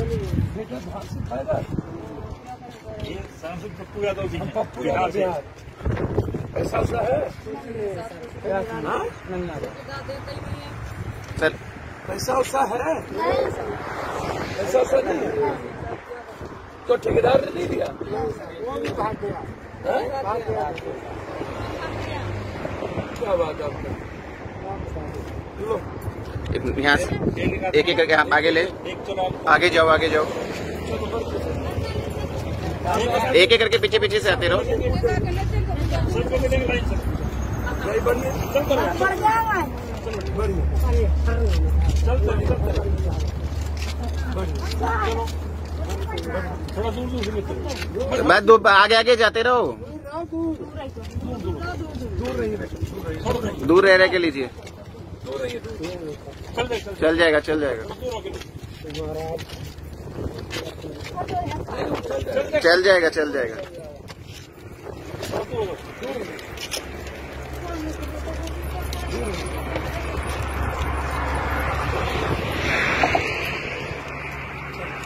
बेटा भाग से फायदा ये सांसद पप्पू यादव जी, पप्पू यादव ऐसा सा है सर। पैसा वैसा है, ऐसा सा नहीं तो ठेकेदार ने नहीं दिया, वो भी भाग गया। क्या बात है आपका। लो यहाँ से एक एक करके आप आगे ले, आगे जाओ आगे जाओ, एक एक करके पीछे पीछे से आते रहो। थोड़ा दूर दूर से मैं दो आगे आगे जाते रहो, दूर रह के लीजिए। चल जाएगा चल जाएगा चल जाएगा चल जाएगा।